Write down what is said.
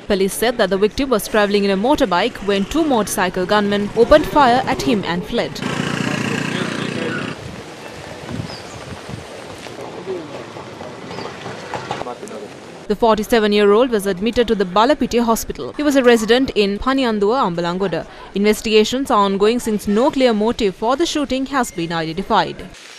Police said that the victim was travelling in a motorbike when two motorcycle gunmen opened fire at him and fled. The 47-year-old was admitted to the Balapitiya hospital. He was a resident in Paniyanduwa, Ambalangoda. Investigations are ongoing since no clear motive for the shooting has been identified.